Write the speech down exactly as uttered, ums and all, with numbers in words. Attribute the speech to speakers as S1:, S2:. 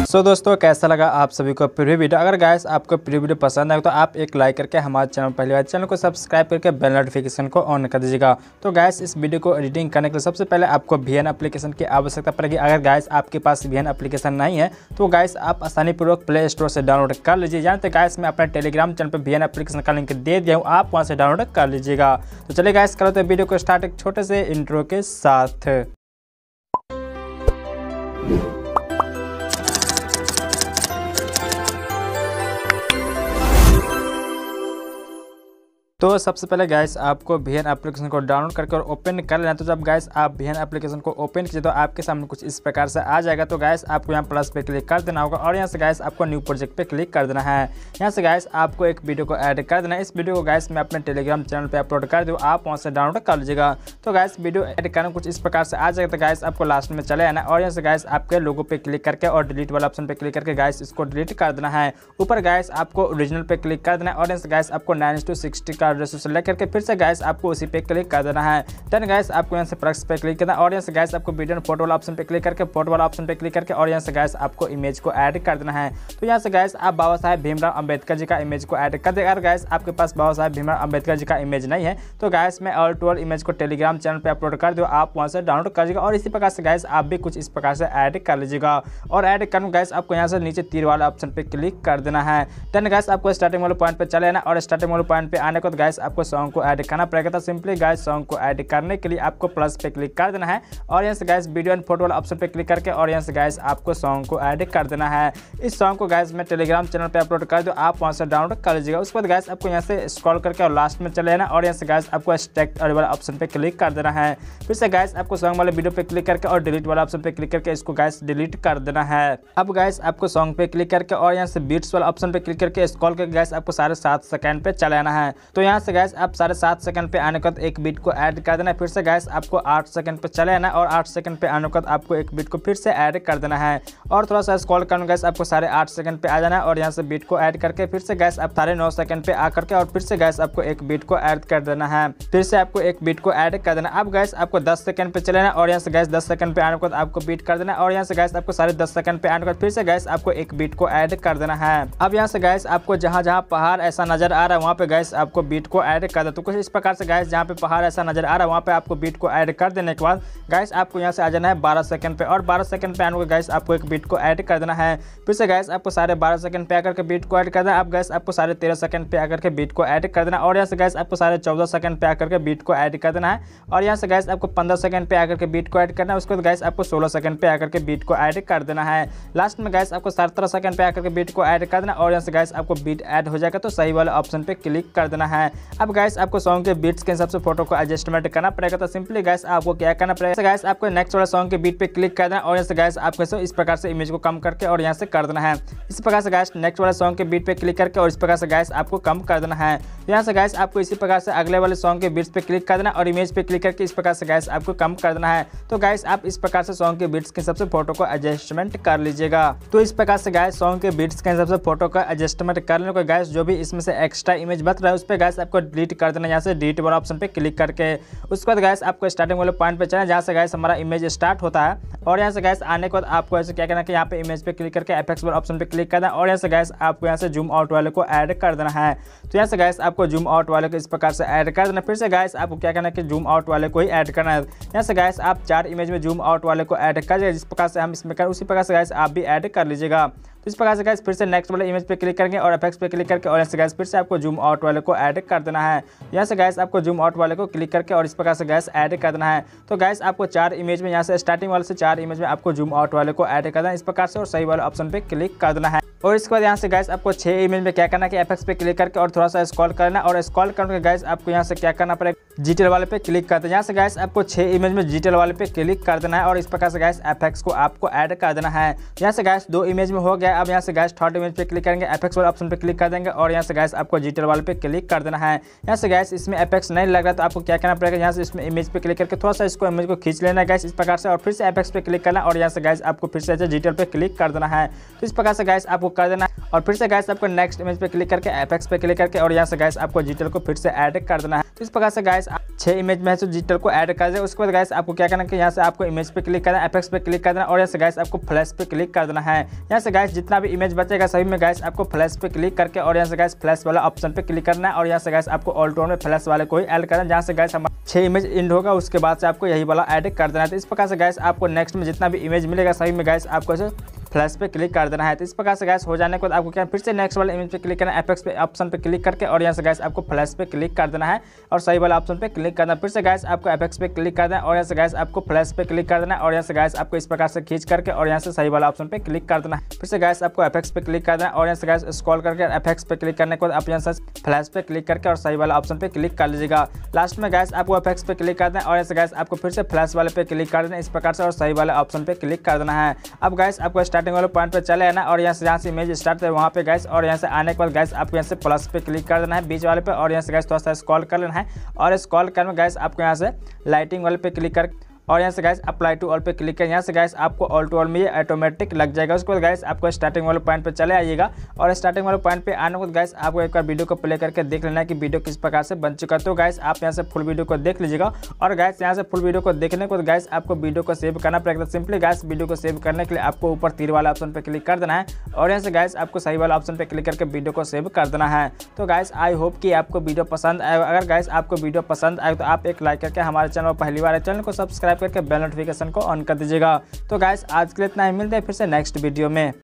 S1: सो दोस्तों कैसा लगा आप सभी को प्रीव्यू वीडियो। अगर गाइस आपको प्रीव्यू वीडियो पसंद आए तो आप एक लाइक करके हमारे चैनल पहली बार चैनल को सब्सक्राइब करके बेल नोटिफिकेशन को ऑन कर दीजिएगा। तो गाइस इस वीडियो को एडिटिंग करने के लिए सबसे पहले आपको वी एन एप्लीकेशन की आवश्यकता पड़ेगी। अगर गाइस आपके पास वी एन एप्लीकेशन नहीं है तो गाइस आप आसानी पूर्वक प्ले स्टोर से डाउनलोड कर लीजिए। जानते गाइस मैं अपने टेलीग्राम चैनल पर वी एन एप्लीकेशन का लिंक दे दिया हूँ, आप वहाँ से डाउनलोड कर लीजिएगा। तो चलिए गाइस करो तो वीडियो को स्टार्ट एक छोटे से इंट्रो के साथ। तो सबसे पहले गाइस आपको वी एन एप्लीकेशन को डाउनलोड करके और ओपन कर लेना। तो जब गाइस आप वी एन एप्लीकेशन को ओपन कीजिए तो आपके सामने कुछ इस प्रकार से आ जाएगा। तो गाइस आपको यहाँ प्लस पे क्लिक कर देना होगा और यहाँ से गाइस आपको न्यू प्रोजेक्ट पे क्लिक कर देना है। यहाँ से गाइस आपको एक वीडियो को ऐड कर देना है। इस वीडियो को गाइस मैं अपने टेलीग्राम चैनल पर अपलोड कर दूँ, आप वहाँ से डाउनलोड कर लीजिएगा। तो गाइस वीडियो ऐड करना कुछ इस प्रकार से आ जाएगा। तो गाइस आपको लास्ट में चले आना और यहाँ से गाइस आपके लोगो पे क्लिक करके और डिलीट वाला ऑप्शन पे क्लिक करके गाइस इसको डिलीट कर देना है। ऊपर गाइस आपको ओरिजिनल पे क्लिक कर देना है और यहाँ से गाइस आपको नाइन टू सिक्सटी का रेशो सेलेक्ट करके फिर से गाइस आपको उसी पे क्लिक कर देना है। देन गाइस आपको यहाँ से प्लस पे क्लिक करना है और यहाँ से गाइस आपको वीडियो फोटो वाला ऑप्शन पे क्लिक करके फोटो वाला ऑप्शन पे क्लिक करके और यहाँ से गाइस आपको इमेज को ऐड कर देना है। तो यहाँ से गाइस आप बाबा साहेब भीमराव अंबेडकर जी का इमेज को ऐड कर देगा। अगर गाइस आपके पास बाबा साहेब भीमराव अंबेडकर जी का इमेज नहीं है तो गाइस मैं ऑल टू ऑल इमेज को टेलीग्राम चैनल पे अपलोड कर दो, आप वहाँ से डाउनलोड कर लीजिएगा। और इसी प्रकार से गाइस आप भी कुछ इस प्रकार से ऐड कर लीजिएगा। और ऐड करने गाइस आपको यहाँ से नीचे तीर वाला ऑप्शन पे क्लिक कर देना है। देन गाइस आपको स्टार्टिंग वाले पॉइंट पे चले आना और स्टार्टिंग वाले पॉइंट पे आने को गाइस आपको सॉन्ग को ऐड करना पड़ेगा। तो सिंपली गाइस सॉन्ग को ऐड करने के लिए आपको प्लस पे क्लिक कर देना है और यहाँ से गाइस वीडियो एंड फोटो वाला ऑप्शन पे क्लिक करके और यहाँ से गाइस आपको सॉन्ग को ऐड कर देना है। इस सॉन्ग को गाइस मैं टेलीग्राम चैनल पे अपलोड कर दूँ, आप वहाँ से डाउनलोड कर लीजिएगा। उसके बाद गाइस आपको यहाँ से स्क्रॉल करके और लास्ट में चले आना और यहाँ से गाइस आपको एक्सट्रैक्ट वाला ऑप्शन पे क्लिक कर देना है। फिर से गाइस आपको सॉन्ग वाले वीडियो पे क्लिक करके और डिलीट वाला ऑप्शन पे क्लिक करके इसको गाइस डिलीट कर देना है। अब गाइस आपको सॉन्ग पे क्लिक करके और यहाँ से बीट्स वाला ऑप्शन पे क्लिक करके स्क्रॉल करके गाइस आपको साढ़े सात सेकंड पे चले आना है। तो यहाँ से गाइस आप साढ़े सात सेकंड पे आने के बाद एक बीट को ऐड कर देना है। फिर से गाइस आपको आठ सेकंड पे चले आना और आठ सेकंड पे आने के बाद आपको एक बीट को फिर से ऐड कर देना है और थोड़ा सा स्क्रॉल करना गाइस आपको साढ़े आठ सेकंड पे आ जाना है और यहाँ से बीट को ऐड करके फिर से गाइस आप साढ़े नौ सेकंड पे आकर के और फिर से गाइस आपको एक बीट को ऐड कर देना है। फिर से आपको एक बीट को ऐड कर देना। अब गाइस आपको दस सेकंड पे चले आना और यहाँ से गाइस दस सेकंड पे आने के बाद आपको बीट कर देना और यहाँ से गाइस आपको साढ़े दस सेकंड पे आने के बाद फिर से गाइस आपको एक बीट को ऐड कर देना है। अब यहाँ से गाइस आपको जहाँ जहाँ पहाड़ ऐसा नजर आ रहा है वहाँ पे गाइस आपको बीट को ऐड कर दे। तो कुछ इस प्रकार से गाइस जहाँ पे पहाड़ ऐसा नजर आ रहा है वहाँ पे आपको बीट को ऐड कर देने के बाद गाइस आपको यहाँ से आ जाना है बारह सेकंड पे और बारह सेकंड पे आने को गाइस आपको एक बीट को ऐड कर देना है। फिर से गाइस आपको साढ़े बारह सेकंड पे आकर के बीट को ऐड कर देना। अब गाइस आपको साढ़े तेरह सेकंड पे आकर के बीट को ऐड कर देना और यहाँ से गाइस आपको साढ़े चौदह सेकंड पे आकर के बीट को ऐड कर देना है और यहाँ से गाइस आपको पंद्रह सेकंड पे आकर के बीट को ऐड करना है। उसके बाद गाइस आपको सोलह सेकंड पे आकर के बीट को ऐड कर देना है। लास्ट में गाइस आपको सत्रह सेकंड पे आकर के बीट को ऐड कर देना और यहाँ से गाइस आपको बीट ऐड हो जाएगा तो सही वाले ऑप्शन पे क्लिक कर देना है। अब गाइस आपको सॉन्ग के बीट्स के हिसाब से फोटो को एडजस्टमेंट करना पड़ेगा। तो सिंपली गाइस आपको क्या करना पड़ेगा, गाइस आपको नेक्स्ट वाला सॉन्ग के बीट पे क्लिक कर देना और यहाँ से गाइस आपको इस प्रकार से इमेज को कम करके और यहाँ से कर देना है। इस प्रकार से गाइस नेक्स्ट वाले सॉन्ग के बीट पे क्लिक करके और इस प्रकार से गाइस आपको कम कर देना है। यहाँ से गाइस आपको इसी प्रकार से अगले वाले सॉन्ग के बीट्स पे क्लिक कर देना और इमेज पे क्लिक करके इस प्रकार से गाइस आपको कम कर देना है। तो गाइस आप इस प्रकार से सॉन्ग के बीट्स के हिसाब से फोटो को एडजस्टमेंट कर लीजिएगा। तो इस प्रकार से गाइस सॉन्ग के बीट्स के हिसाब से फोटो का एडजस्टमेंट करने को गाइस जो भी इसमें से एक्स्ट्रा इमेज बच रहा है उस पर गाइस आपको डिलीट कर देना। यहाँ से डिलीट वाला ऑप्शन पे क्लिक करके उसके बाद गाइस आपको स्टार्टिंग वाले पॉइंट पे चलना जहाँ से गाइस हमारा इमेज स्टार्ट होता है और यहाँ से गाइस आने के बाद आपको ऐसे क्या करना है कि यहाँ पे इमेज पे क्लिक करके एफएक्स वाले ऑप्शन पे क्लिक करना और यहाँ से गाइस आपको यहाँ से जूम आउट वाले को ऐड कर देना है। तो यहाँ से गाइस आपको जूम आउट वाले को इस प्रकार से ऐड कर देना। फिर से गाइस आपको क्या करना है कि जूम आउट वाले को ही ऐड करना है। यहाँ से गाइस आप चार इमेज में जूम आउट वाले को ऐड कर दीजिए। जिस प्रकार से हम इसमें करें उसी प्रकार से गाइस आप भी ऐड कर लीजिएगा। तो इस प्रकार से गाइस फिर से नेक्स्ट वाले इमेज पे क्लिक करेंगे और एफएक्स पे क्लिक करके और यहाँ से गाइस फिर से आपको जूम आउट वाले को ऐड कर देना है। यहाँ से गाइस आपको जूम आउट वाले को क्लिक करके और इस प्रकार से गाइस ऐड कर देना है। तो गाइस आपको चार इमेज में यहाँ से स्टार्टिंग वाले से चार इमेज में आपको जूम आउट वाले को ऐड कर देना इस प्रकार से और सही वाले ऑप्शन पे क्लिक कर देना है। और इसके बाद यहाँ से गाइस आपको छह इमेज में क्या करना है कि एफएक्स पे क्लिक करके और थोड़ा सा स्क्रॉल करना और स्क्रॉल करने के गाइस आपको यहाँ से क्या करना पड़ेगा, जीटेल वाले पे क्लिक करते हैं। यहाँ से गाइस आपको छह इमेज में जीटेल वाले पे क्लिक कर देना है और इस प्रकार से गाइस एफएक्स को आपको ऐड कर देना है। यहाँ से गाइस दो इमेज में हो गया गया अब यहाँ से गैस थर्ड इमेज पे क्लिक करेंगे, एफेक्स वाले ऑप्शन पे क्लिक कर देंगे और यहाँ से गैस आपको जीटीएल वाले पे क्लिक कर देना है। यहाँ से गैस इसमें एफेक्स नहीं लग रहा तो आपको क्या करना पड़ेगा, यहाँ से इसमें इमेज पे क्लिक करके थोड़ा सा इसको इमेज को खींच लेना है गैस इस प्रकार से, और फिर से एफेक्स पे क्लिक करना और यहाँ से गैस आपको फिर से जीटीएल पे क्लिक कर देना है। तो इस प्रकार से गैस आपको कर देना है और फिर से गैस आपको नेक्स्ट इमेज पे क्लिक करके एफेक्स पे क्लिक करके और यहाँ से गैस आपको जीटीएल को फिर से ऐड कर देना है। तो इस प्रकार से गैस छह इमेज में है तो जीटीएल को ऐड कर दें। उसके बाद गैस आपको क्या करना है कि यहाँ से आपको इमेज पे क्लिक करना है, एफेक्स पे क्लिक कर देना और यहाँ से गैस आपको फ्लैश पे क्लिक कर देना है। यहाँ से गैस जितना भी इमेज बचेगा सभी में गैस आपको फ्लैश पे क्लिक करके और यहाँ से गैस फ्लैश वाला ऑप्शन पे क्लिक करना है और यहाँ से गैस आपको ऑल टोन में फ्लैश वाले को ही ऐड करना है, जहाँ से गैस हमारा छह इमेज इंड होगा उसके बाद से आपको यही वाला ऐड कर देना है। तो इस प्रकार से गैस आपको नेक्स्ट में जितना भी इमेज मिलेगा सभी में गैस आपको ऐसे फ्लैश पे क्लिक कर देना है। तो इस प्रकार से गैस हो जाने के बाद आपको क्या फिर से नेक्स्ट वाले इमेज पे क्लिक करना है, एफेक्स पे ऑप्शन पे क्लिक करके और यहाँ से गैस आपको फ्लैश पे क्लिक कर देना है और सही वाला ऑप्शन पे क्लिक करना है। फिर से गैस आपको एफेक्स पे क्लिक कर देना है और यहाँ से गैस आपको फ्लैश पे क्लिक कर देना है और यहाँ से गैस आपको इस प्रकार से खींच करके और यहाँ से सही वाला ऑप्शन पे क्लिक कर देना है। फिर से गैस आपको एफेक्स पे क्लिक कर देना है और यहाँ से गैस स्क्रॉल करके एफेक्स पे क्लिक करने के बाद आप यहाँ से फ्लैश पे क्लिक करके और सही वाला ऑप्शन पे क्लिक कर लीजिएगा। लास्ट में गैस आपको एफेक्स पे क्लिक कर देना और यहाँ से गैस आपको फिर से फ्लैश वाले पे क्लिक कर देना इस प्रकार से और सही वाले ऑप्शन पे क्लिक कर देना है। अब गैस आपको स्टार्टिंग वाले पॉइंट पे चले आना और यहाँ से जहाँ से इमेज स्टार्ट है वहाँ पे गैस और यहाँ से आने के बाद गैस आपको यहाँ से प्लस पे क्लिक कर देना है बीच वाले पे और यहाँ से गैस थोड़ा सा स्क्रॉल कर लेना है और स्क्रॉल करने में गैस आपको यहाँ से लाइटिंग वाले पे क्लिक कर और यहाँ से गैस अप्लाई टू ऑल पे क्लिक करें। यहाँ से गैस आपको ऑल टू ऑल में ये ऑटोमेटिक लग जाएगा। उसके बाद गैस आपको स्टार्टिंग वाले पॉइंट पे चले आइएगा और स्टार्टिंग वाले पॉइंट पे आने के बाद गैस आपको एक बार वीडियो को प्ले करके देख लेना है कि वीडियो किस प्रकार से बन चुका है। तो गैस आप यहाँ से फुल वीडियो को देख लीजिएगा और गैस यहाँ से फुल वीडियो को देखने के बाद गैस आपको वीडियो को सेव करना पड़ेगा। सिंपली गैस वीडियो को सेव करने के लिए आपको ऊपर तीर वाला ऑप्शन पर क्लिक कर देना है और यहाँ से गैस आपको सही वाला ऑप्शन पर क्लिक करके वीडियो को सेव कर देना है। तो गैस आई होप कि आपको वीडियो पसंद आए। अगर गैस आपको वीडियो पसंद आए तो आप एक लाइक करके हमारे चैनल पहली बार है चैनल को सब्सक्राइब करके बेल नोटिफिकेशन को ऑन कर दीजिएगा। तो गाइस आज के लिए इतना ही, मिलते हैं फिर से नेक्स्ट वीडियो में।